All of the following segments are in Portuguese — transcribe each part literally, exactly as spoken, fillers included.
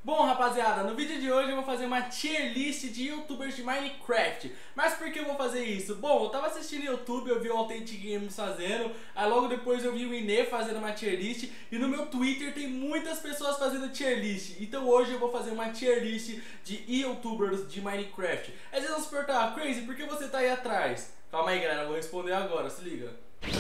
Bom, rapaziada, no vídeo de hoje eu vou fazer uma tier list de youtubers de Minecraft. Mas por que eu vou fazer isso? Bom, eu tava assistindo YouTube, eu vi o Authentic Games fazendo, aí logo depois eu vi o Inê fazendo uma tier list, e no meu Twitter tem muitas pessoas fazendo tier list. Então hoje eu vou fazer uma tier list de youtubers de Minecraft. Aí vocês vão se perguntar, Crazy, por que você tá aí atrás? Calma aí, galera, eu vou responder agora, se liga.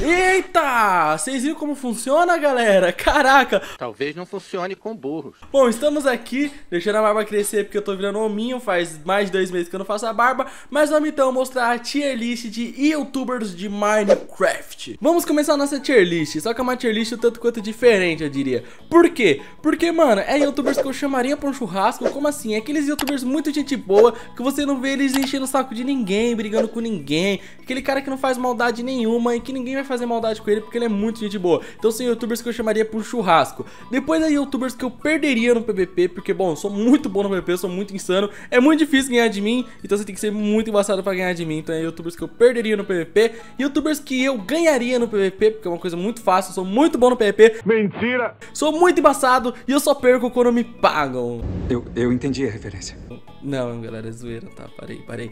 Eita! Vocês viram como funciona, galera? Caraca! Talvez não funcione com burros. Bom, estamos aqui, deixando a barba crescer porque eu tô virando hominho, faz mais de dois meses que eu não faço a barba. Mas vamos então mostrar a tier list de youtubers de Minecraft. Vamos começar a nossa tier list, só que é uma tier list tanto quanto diferente, eu diria. Por quê? Porque, mano, é youtubers que eu chamaria pra um churrasco. Como assim? É aqueles youtubers muito gente boa, que você não vê eles enchendo o saco de ninguém, brigando com ninguém. Aquele cara que não faz maldade nenhuma e que ninguém vai fazer maldade com ele porque ele é muito gente boa. Então são youtubers que eu chamaria por churrasco. Depois é youtubers que eu perderia no P V P, porque bom, eu sou muito bom no P V P, eu sou muito insano, é muito difícil ganhar de mim, então você tem que ser muito embaçado pra ganhar de mim. Então é youtubers que eu perderia no P V P, youtubers que eu ganharia no P V P, porque é uma coisa muito fácil, eu sou muito bom no P V P. Mentira! Sou muito embaçado e eu só perco quando me pagam. Eu, eu entendi a referência. Não, galera, é zoeira, tá? Parei, parei.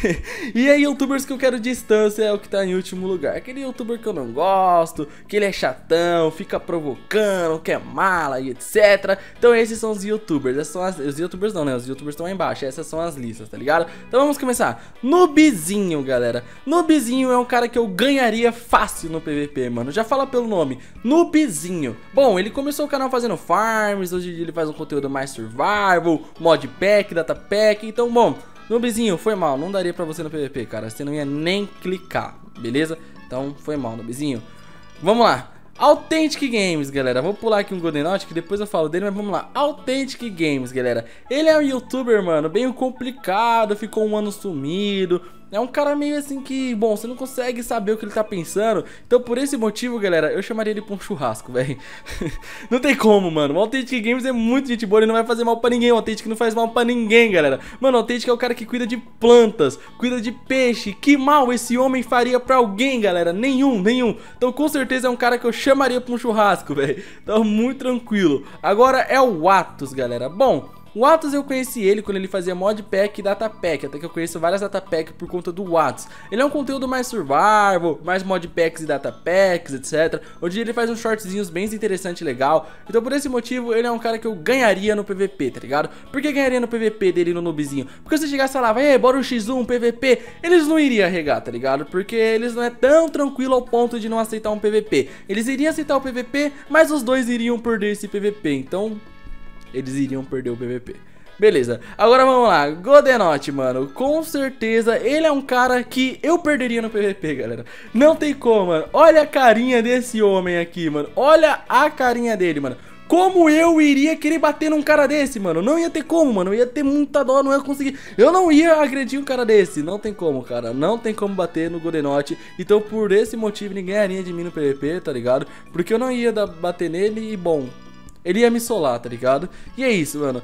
E aí, youtubers que eu quero distância é o que tá em último lugar. Aquele youtuber que eu não gosto, que ele é chatão, fica provocando, quer mala e etcétera. Então esses são os youtubers. Essas são as, os youtubers não, né? Os youtubers estão aí embaixo. Essas são as listas, tá ligado? Então vamos começar. Noobzinho, galera. Noobzinho é um cara que eu ganharia fácil no P V P, mano. Já fala pelo nome. Noobzinho. Bom, ele começou o canal fazendo farms. Hoje em dia ele faz um conteúdo mais survival, modpack, datapack. Então, bom, Noobzinho, foi mal, não daria pra você no P V P, cara, você não ia nem clicar, beleza? Então, foi mal, Noobzinho. Vamos lá, Authentic Games, galera. Vou pular aqui um Golden Knot, que depois eu falo dele, mas vamos lá. Authentic Games, galera. Ele é um youtuber, mano, bem complicado, ficou um ano sumido. É um cara meio assim que, bom, você não consegue saber o que ele tá pensando. Então por esse motivo, galera, eu chamaria ele pra um churrasco, velho. Não tem como, mano. O Authentic Games é muito gente boa, ele não vai fazer mal pra ninguém. O Authentic não faz mal pra ninguém, galera. Mano, o Authentic é o cara que cuida de plantas, cuida de peixe. Que mal esse homem faria pra alguém, galera? Nenhum, nenhum. Então com certeza é um cara que eu chamaria pra um churrasco, velho. Então muito tranquilo. Agora é o Atos, galera. Bom, o Atos eu conheci ele quando ele fazia modpack e datapack, até que eu conheço várias datapack por conta do Atos. Ele é um conteúdo mais survival, mais modpacks e datapacks, etcétera. Hoje ele faz uns shortzinhos bem interessante e legal. Então por esse motivo ele é um cara que eu ganharia no P V P, tá ligado? Por que ganharia no P V P dele no Noobzinho? Porque se chegasse lá, vai, bora o X um, P V P, eles não iriam arregar, tá ligado? Porque eles não é tão tranquilo ao ponto de não aceitar um P V P. Eles iriam aceitar o P V P, mas os dois iriam perder esse P V P, então eles iriam perder o P V P. Beleza, agora vamos lá, Golden Knot, mano. Com certeza ele é um cara que eu perderia no P V P, galera. Não tem como, mano. Olha a carinha desse homem aqui, mano. Olha a carinha dele, mano. Como eu iria querer bater num cara desse, mano? Não ia ter como, mano. Eu ia ter muita dó, não ia conseguir. Eu não ia agredir um cara desse. Não tem como, cara. Não tem como bater no Golden Knot. Então por esse motivo ninguém ganharia de mim no P V P, tá ligado? Porque eu não ia dar, bater nele e, bom, ele ia me solar, tá ligado? E é isso, mano.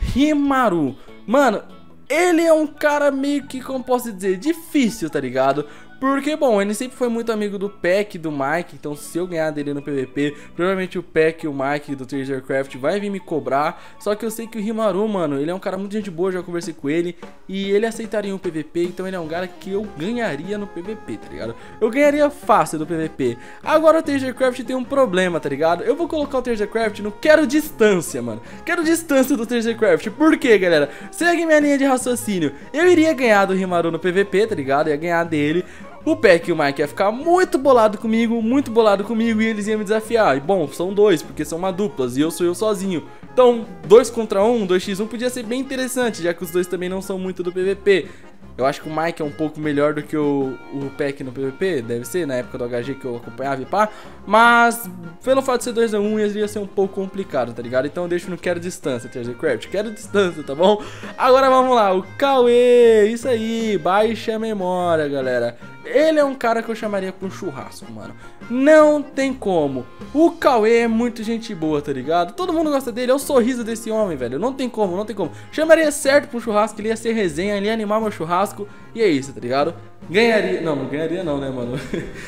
Himaru. Mano, ele é um cara meio que, como posso dizer, difícil, tá ligado? Porque, bom, ele sempre foi muito amigo do Peck e do Mike. Então se eu ganhar dele no P V P, provavelmente o Peck e o Mike do Treasurecraft vai vir me cobrar. Só que eu sei que o Himaru, mano, ele é um cara muito gente boa, já conversei com ele e ele aceitaria um P V P. Então ele é um cara que eu ganharia no P V P, tá ligado? Eu ganharia fácil do P V P. Agora o Treasurecraft tem um problema, tá ligado? Eu vou colocar o Treasurecraft no quero distância, mano. Quero distância do Treasurecraft. Por quê, galera? Segue minha linha de raciocínio. Eu iria ganhar do Himaru no P V P, tá ligado? Eu ia ganhar dele. O Peck e o Mike ia ficar muito bolado comigo, muito bolado comigo, e eles iam me desafiar. E bom, são dois, porque são uma duplas, e eu sou eu sozinho. Então, dois contra um, dois contra um podia ser bem interessante, já que os dois também não são muito do P V P. Eu acho que o Mike é um pouco melhor do que o, o Peck no P V P, deve ser, na época do H G que eu acompanhava e pá. Mas, pelo fato de ser dois a um, ia ser um pouco complicado, tá ligado? Então eu deixo no quero distância, Treasurecraft, quero distância, tá bom? Agora vamos lá, o Cauê, isso aí, baixa a memória, galera. ele é um cara que eu chamaria pra um churrasco, mano. Não tem como. O Cauê é muito gente boa, tá ligado? Todo mundo gosta dele, é o sorriso desse homem, velho. Não tem como, não tem como. Chamaria certo pra um churrasco, ele ia ser resenha, ele ia animar meu churrasco. E é isso, tá ligado? Ganharia, não, não ganharia não, né, mano?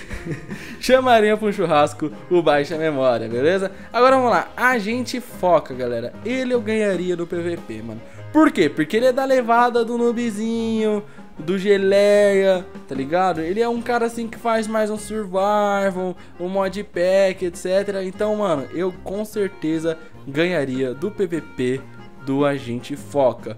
Chamaria pra um churrasco o Baixa Memória, beleza? Agora vamos lá, Agente Foca, galera. Ele eu ganharia no P V P, mano. Por quê? Porque ele é da levada do noobzinho, do Geleia, tá ligado? Ele é um cara assim que faz mais um survival, um modpack, etcétera. Então, mano, eu com certeza ganharia do P V P do Agente Foca.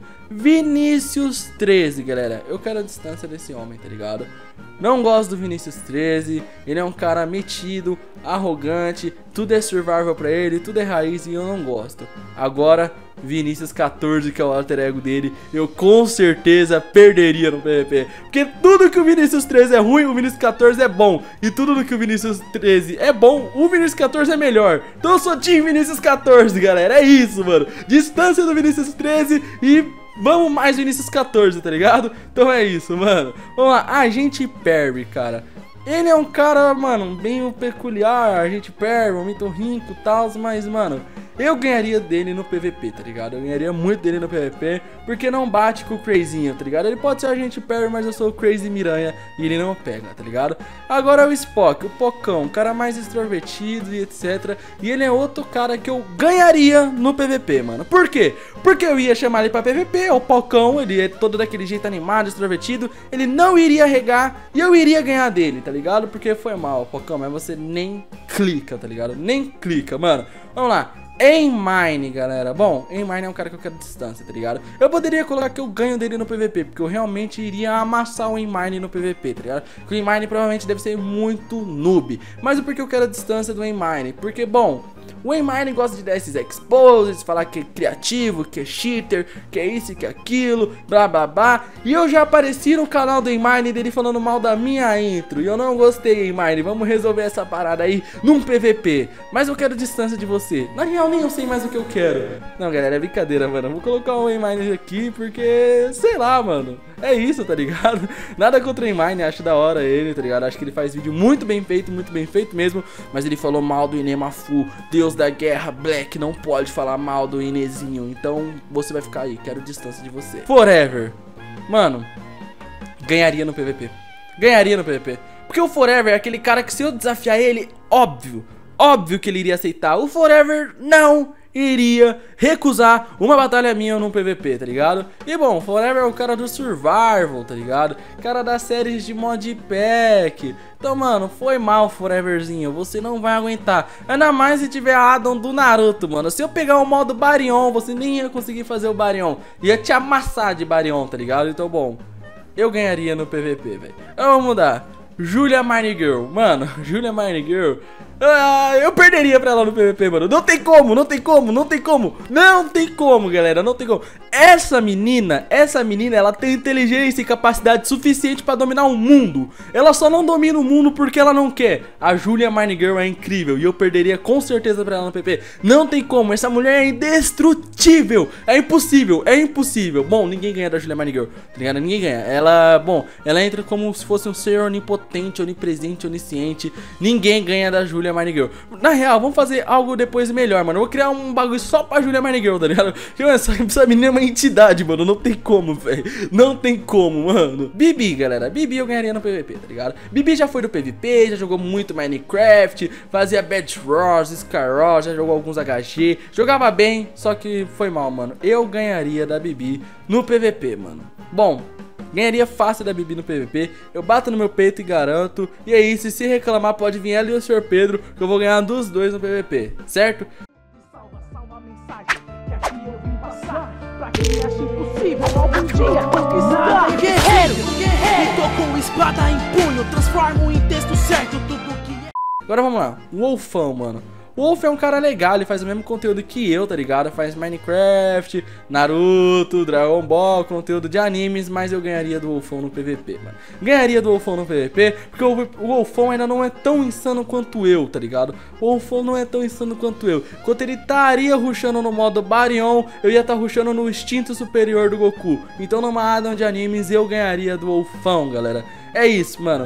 Vinícius treze, galera. Eu quero a distância desse homem, tá ligado? Não gosto do Vinícius treze. Ele é um cara metido, arrogante. Tudo é survival pra ele, tudo é raiz e eu não gosto. Agora, Vinícius quatorze, que é o alter ego dele, eu com certeza perderia no P V P. Porque tudo que o Vinícius treze é ruim, o Vinícius quatorze é bom. E tudo que o Vinícius treze é bom, o Vinícius quatorze é melhor. Então eu sou time Vinícius quatorze, galera. É isso, mano. Distância do Vinícius treze e vamos mais Vinícius quatorze, tá ligado? Então é isso, mano. Vamos lá, Agente Perry, cara. Ele é um cara, mano, bem peculiar. Agente Perry, um mitorrinco e tal, mas, mano, eu ganharia dele no P V P, tá ligado? Eu ganharia muito dele no P V P, porque não bate com o Crazinho, tá ligado? Ele pode ser o Agente Perry, mas eu sou o Crazy Miranha e ele não pega, tá ligado? Agora é o Spock, o Pocão, um cara mais extrovertido e etcétera. E ele é outro cara que eu ganharia no P V P, mano. Por quê? Porque eu ia chamar ele pra P V P, o Pocão, ele é todo daquele jeito animado, extrovertido. Ele não iria regar e eu iria ganhar dele, tá ligado? Porque foi mal, Pocão, mas você nem clica, tá ligado? Nem clica, mano. Vamos lá. Aimine, galera. Bom, Aimine é um cara que eu quero distância, tá ligado? Eu poderia colocar que eu ganho dele no P V P, porque eu realmente iria amassar o Aimine no P V P, tá ligado? Porque o Aimine provavelmente deve ser muito noob. Mas o porquê eu quero a distância do Aimine? Porque, bom, o Aimine gosta de dar esses exposes, falar que é criativo, que é cheater, que é isso, que é aquilo, blá blá blá. E eu já apareci no canal do Aimine dele falando mal da minha intro. E eu não gostei, Aimine. Vamos resolver essa parada aí num P V P. Mas eu quero distância de você. Na real, nem eu sei mais o que eu quero. Não, galera, é brincadeira, mano. Eu vou colocar o Aimine aqui porque, sei lá, mano. É isso, tá ligado? Nada contra o Aimine, acho da hora ele, tá ligado? Acho que ele faz vídeo muito bem feito, muito bem feito mesmo. Mas ele falou mal do Inemafu, Deus da Guerra, Black, não pode falar mal do Inezinho. Então você vai ficar aí, quero distância de você. Forever, mano, ganharia no P V P. Ganharia no P V P. Porque o Forever é aquele cara que se eu desafiar ele, óbvio, óbvio que ele iria aceitar. O Forever não iria recusar uma batalha minha num P V P, tá ligado? E bom, Forever é o cara do survival, tá ligado? Cara das séries de modpack. Então, mano, foi mal, Foreverzinho. Você não vai aguentar. Ainda mais se tiver a Adam do Naruto, mano. Se eu pegar o modo Baryon, você nem ia conseguir fazer o Baryon. Ia te amassar de Baryon, tá ligado? Então, bom, eu ganharia no P V P, velho. Então, vamos mudar. Julia Mine Girl. Mano, Julia Mine Girl. Ah, eu perderia pra ela no P V P, mano. Não tem como, não tem como, não tem como. Não tem como, galera, não tem como. Essa menina, essa menina, ela tem inteligência e capacidade suficiente pra dominar o mundo. Ela só não domina o mundo porque ela não quer. A Julia Mine Girl é incrível e eu perderia com certeza pra ela no P V P. Não tem como, essa mulher é indestrutível. É impossível, é impossível. Bom, ninguém ganha da Julia Mine Girl, tá ligado? Ninguém ganha. Ela, bom, ela entra como se fosse um ser onipotente, onipresente, onisciente. Ninguém ganha da Julia Mine Girl. Na real, vamos fazer algo depois melhor, mano. Eu vou criar um bagulho só pra Julia Mine Girl, tá ligado? Porque, mano, essa, essa menina é uma entidade, mano. Não tem como, velho. Não tem como, mano. Bibi, galera. Bibi eu ganharia no P V P, tá ligado? Bibi já foi do P V P, já jogou muito Minecraft, fazia Bad Wars, Skyros, já jogou alguns H G. Jogava bem, só que foi mal, mano. Eu ganharia da Bibi no P V P, mano. Bom, ganharia fácil da Bibi no P V P. Eu bato no meu peito e garanto. E é isso, e se reclamar pode vir ela e o senhor Pedro, que eu vou ganhar dos dois no P V P, certo? Salva, salva a mensagem que aqui eu vim passar. Pra quem acha impossível algum dia conquistar. Guerreiro, guerreiro, tô com espada em punho, transformo em texto certo tudo que é. Agora vamos lá, o Wolfão, mano. O Wolf é um cara legal, ele faz o mesmo conteúdo que eu, tá ligado? Faz Minecraft, Naruto, Dragon Ball, conteúdo de animes, mas eu ganharia do Wolfão no P V P, mano. Ganharia do Wolfão no P V P, porque o, o Wolfão ainda não é tão insano quanto eu, tá ligado? O Wolfão não é tão insano quanto eu. Enquanto ele estaria rushando no modo Baryon, eu ia estar tá rushando no instinto superior do Goku. Então numa Adam de animes eu ganharia do Wolfão, galera. É isso, mano.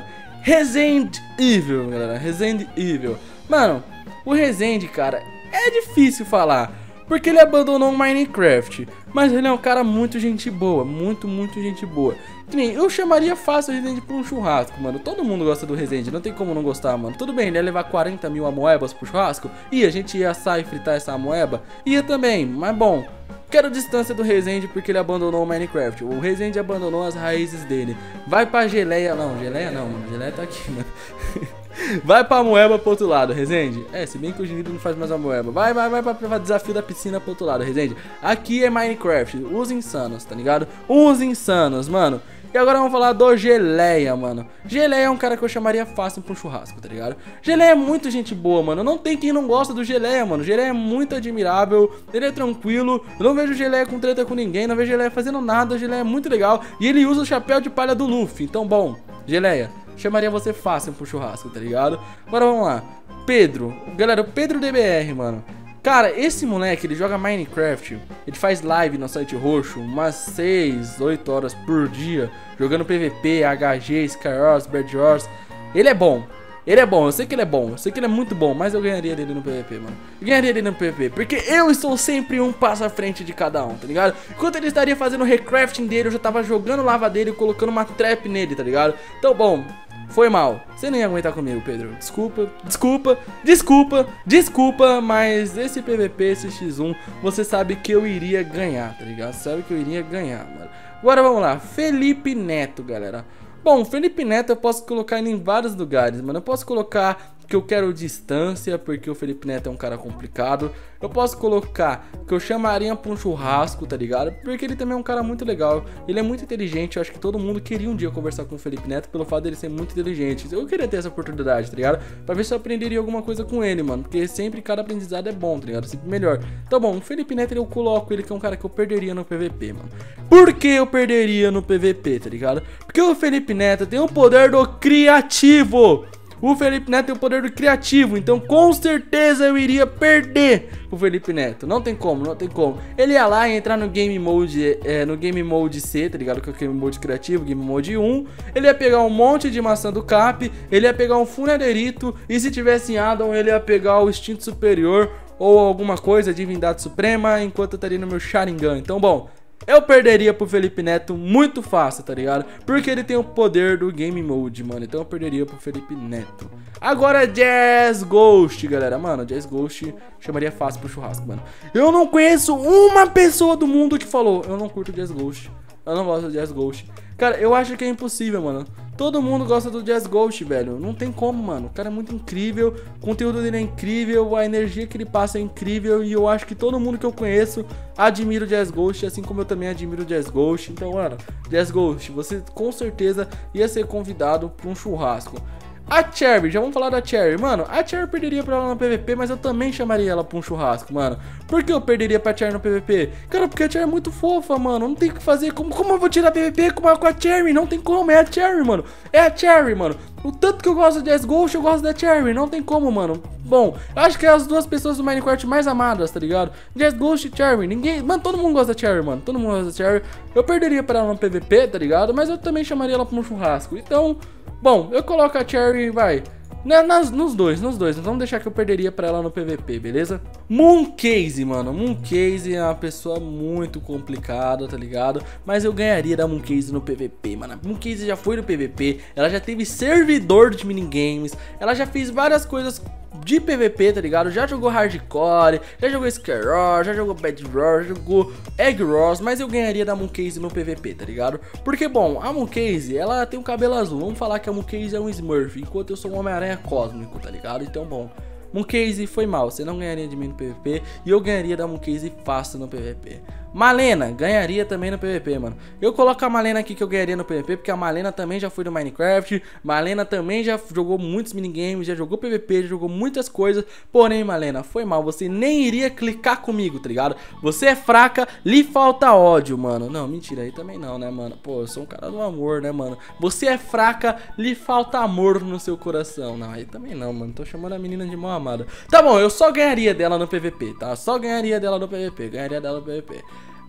Resident Evil, galera, Resident Evil. Mano, o Resident, cara, é difícil falar, porque ele abandonou o Minecraft, mas ele é um cara muito gente boa, muito, muito gente boa. Que nem, eu chamaria fácil o Resident pra um churrasco, mano. Todo mundo gosta do Resident, não tem como não gostar, mano. Tudo bem, ele ia levar quarenta mil amoebas pro churrasco, e a gente ia assar e fritar essa amoeba, ia também, mas bom. Quero distância do Resident porque ele abandonou o Minecraft. O Resident abandonou as raízes dele. Vai pra geleia, não, geleia não, mano. Geleia tá aqui, mano. Vai pra moeba pro outro lado, Resende. É, se bem que o Genido não faz mais a moeba. Vai, vai, vai pra, pra desafio da piscina pro outro lado, Resende. Aqui é Minecraft, os insanos, tá ligado? Os insanos, mano. E agora vamos falar do Geleia, mano. Geleia é um cara que eu chamaria fácil pra um churrasco, tá ligado? Geleia é muito gente boa, mano. Não tem quem não gosta do Geleia, mano. Geleia é muito admirável, ele é tranquilo. Eu não vejo Geleia com treta com ninguém, não vejo Geleia fazendo nada. Geleia é muito legal e ele usa o chapéu de palha do Luffy. Então, bom, Geleia, chamaria você fácil pro churrasco, tá ligado? Agora vamos lá. Pedro, galera, o Pedro D B R, mano. Cara, esse moleque, ele joga Minecraft, ele faz live no site roxo umas seis, oito horas por dia, jogando P V P, H G, Skyros, Bad Wars. Ele é bom, ele é bom, eu sei que ele é bom, eu sei que ele é muito bom, mas eu ganharia dele no P V P, mano. Eu ganharia dele no P V P, porque eu estou sempre um passo à frente de cada um, tá ligado? Enquanto ele estaria fazendo o recrafting dele, eu já tava jogando lava dele e colocando uma trap nele, tá ligado? Então, bom... Foi mal, você nem ia aguentar comigo, Pedro. Desculpa, desculpa, desculpa, desculpa, mas esse P V P, esse X um, você sabe que eu iria ganhar, tá ligado? Sabe que eu iria ganhar, mano. Agora vamos lá, Felipe Neto, galera. Bom, Felipe Neto eu posso colocar ele em vários lugares, mano. Eu posso colocar que eu quero distância, porque o Felipe Neto é um cara complicado. Eu posso colocar que eu chamaria pra um churrasco, tá ligado? Porque ele também é um cara muito legal, ele é muito inteligente. Eu acho que todo mundo queria um dia conversar com o Felipe Neto pelo fato dele ser muito inteligente. Eu queria ter essa oportunidade, tá ligado? Pra ver se eu aprenderia alguma coisa com ele, mano. Porque sempre cada aprendizado é bom, tá ligado? Sempre melhor. Então, bom, o Felipe Neto eu coloco ele que é um cara que eu perderia no P V P, mano. Por que eu perderia no P V P, tá ligado? Porque o Felipe Neto tem o poder do criativo. O Felipe Neto tem o poder do criativo, então com certeza eu iria perder o Felipe Neto. Não tem como, não tem como. Ele ia lá e entrar no Game Mode, é, no Game Mode C, tá ligado? Que é o Game Mode criativo, Game Mode um. Ele ia pegar um monte de maçã do Cap, ele ia pegar um Funererito, e se tivesse em Adam, ele ia pegar o Instinto Superior ou alguma coisa, Divindade Suprema, enquanto eu estaria no meu Sharingan. Então, bom... Eu perderia pro Felipe Neto muito fácil, tá ligado? Porque ele tem o poder do Game Mode, mano. Então eu perderia pro Felipe Neto. Agora Jazz Ghost, galera. Mano, Jazz Ghost chamaria fácil pro churrasco, mano. Eu não conheço uma pessoa do mundo que falou: eu não curto Jazz Ghost, eu não gosto do Jazz Ghost. Cara, eu acho que é impossível, mano. Todo mundo gosta do Jazz Ghost, velho. Não tem como, mano. O cara é muito incrível. O conteúdo dele é incrível. A energia que ele passa é incrível. E eu acho que todo mundo que eu conheço admira o Jazz Ghost, assim como eu também admiro o Jazz Ghost. Então, mano, Jazz Ghost, você com certeza ia ser convidado pra um churrasco. A Cherry, já vamos falar da Cherry. Mano, a Cherry perderia pra ela no P V P, mas eu também chamaria ela pra um churrasco, mano. Por que eu perderia pra Cherry no P V P? Cara, porque a Cherry é muito fofa, mano. Não tem o que fazer. Como, como eu vou tirar P V P com a, com a Cherry? Não tem como, é a Cherry, mano. É a Cherry, mano. O tanto que eu gosto de Jazz Ghost, eu gosto da Cherry. Não tem como, mano. Bom, eu acho que é as duas pessoas do Minecraft mais amadas, tá ligado? Jazz Ghost e Cherry. Ninguém... Mano, todo mundo gosta da Cherry, mano. Todo mundo gosta da Cherry. Eu perderia pra ela no P V P, tá ligado? Mas eu também chamaria ela pra um churrasco. Então, bom, eu coloco a Cherry, vai... Nas, nos dois, nos dois. Então vamos deixar que eu perderia pra ela no P V P, beleza? Mooncase, mano. Mooncase é uma pessoa muito complicada, tá ligado? Mas eu ganharia da Mooncase no P V P, mano. A Mooncase já foi no P V P. Ela já teve servidor de minigames. Ela já fez várias coisas de P V P, tá ligado? Já jogou Hardcore, já jogou Skyros, já jogou Bad Wars, já jogou Egg Wars, mas eu ganharia da Mooncase no P V P, tá ligado? Porque, bom, a Mooncase, ela tem um cabelo azul. Vamos falar que a Mooncase é um Smurf, enquanto eu sou um Homem-Aranha cósmico, tá ligado? Então, bom, Mooncase foi mal, você não ganharia de mim no P V P e eu ganharia da Mooncase fácil no P V P. Malena, ganharia também no P V P, mano. Eu coloco a Malena aqui que eu ganharia no P V P, porque a Malena também já foi do Minecraft. Malena também já jogou muitos minigames, já jogou P V P, já jogou muitas coisas. Porém, Malena, foi mal, você nem iria clicar comigo, tá ligado? Você é fraca, lhe falta ódio, mano. Não, mentira, aí também não, né, mano? Pô, eu sou um cara do amor, né, mano? Você é fraca, lhe falta amor no seu coração. Não, aí também não, mano. Tô chamando a menina de mão amada. Tá bom, eu só ganharia dela no P V P, tá? Só ganharia dela no P V P, ganharia dela no P V P.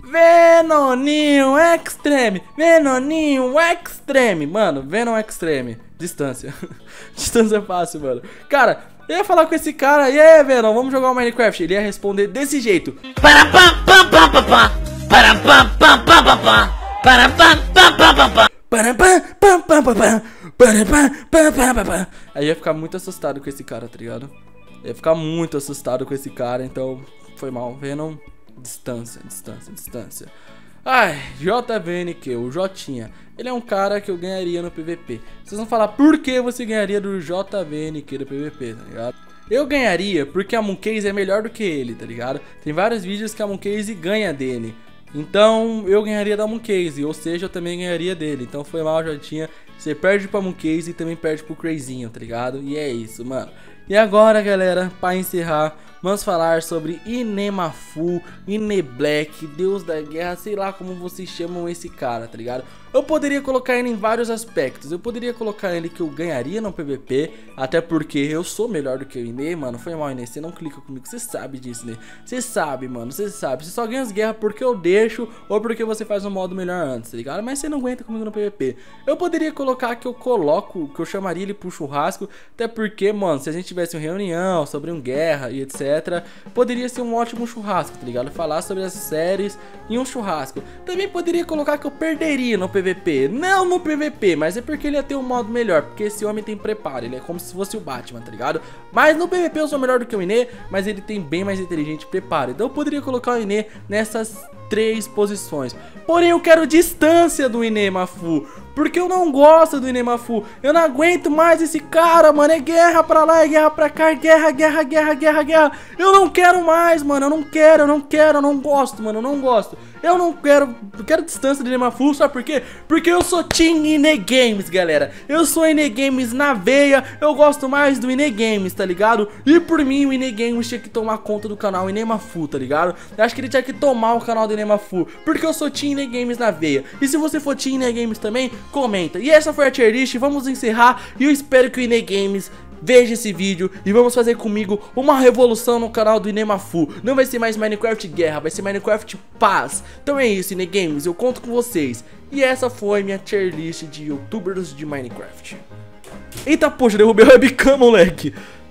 Venoninho Extreme, Venoninho Extreme. Mano, Venom Extreme. Distância. Distância é fácil, mano. Cara, eu ia falar com esse cara. E aí, Venom, vamos jogar o Minecraft? Ele ia responder desse jeito. Para pam pam pam pam pam. Para pam pam pam pam pam. Para pam pam pam pam pam. Para pam pam pam pam pam. Para pam pam pam pam pam. Aí eu ia ficar muito assustado com esse cara, tá ligado? Eu ia ficar muito assustado com esse cara, então foi mal. Venom, distância, distância, distância. Ai, J V N Q, o Jotinha. Ele é um cara que eu ganharia no P V P. Vocês vão falar por que você ganharia do J V N Q do P V P, tá ligado? Eu ganharia porque a Mooncase é melhor do que ele, tá ligado? Tem vários vídeos que a Mooncase ganha dele. Então eu ganharia da Mooncase, ou seja, eu também ganharia dele. Então foi mal, Jotinha. Você perde pra Mooncase e também perde pro Crazinho, tá ligado? E é isso, mano. E agora, galera, pra encerrar, vamos falar sobre Inemafu, Ineblack, Deus da Guerra, sei lá como vocês chamam esse cara, tá ligado? Eu poderia colocar ele em vários aspectos. Eu poderia colocar ele que eu ganharia no P V P, até porque eu sou melhor do que o Ine, mano. Foi mal, Ine, você não clica comigo, você sabe disso, né? Você sabe, mano, você sabe. Você só ganha as guerras porque eu deixo ou porque você faz um modo melhor antes, tá ligado? Mas você não aguenta comigo no P V P. Eu poderia colocar que eu coloco, que eu chamaria ele pro churrasco, até porque, mano, se a gente tivesse uma reunião sobre um guerra e etc, poderia ser um ótimo churrasco, tá ligado? Falar sobre as séries em um churrasco. Também poderia colocar que eu perderia no P V P, não no P V P, mas é porque ele ia ter um modo melhor, porque esse homem tem preparo, ele é como se fosse o Batman, tá ligado? Mas no P V P eu sou melhor do que o Ine, mas ele tem bem mais inteligente preparo, então eu poderia colocar o Ine nessas três posições. Porém eu quero distância do Inemafu, porque eu não gosto do Inemafu. Eu não aguento mais esse cara, mano. É guerra pra lá, é guerra pra cá, é guerra, guerra, guerra, guerra, guerra. Eu não quero mais, mano. Eu não quero, eu não quero, eu não gosto, mano. Eu não gosto. Eu não quero, eu quero distância do Inemafu, sabe por quê? Porque eu sou Team Ine Games, galera. Eu sou Ine Games na veia. Eu gosto mais do Ine Games, tá ligado? E por mim, o Ine Games tinha que tomar conta do canal Inemafu, tá ligado? Eu acho que ele tinha que tomar o canal do Inemafu, porque eu sou Team Ine Games na veia. E se você for Team Ine Games também, comenta. E essa foi a tier list, vamos encerrar. E eu espero que o Ine Games veja esse vídeo e vamos fazer comigo uma revolução no canal do Inemafu. Não vai ser mais Minecraft Guerra, vai ser Minecraft Paz. Então é isso, Ine Games, eu conto com vocês. E essa foi minha tier list de youtubers de Minecraft. Eita, poxa, derrubei o webcam, moleque.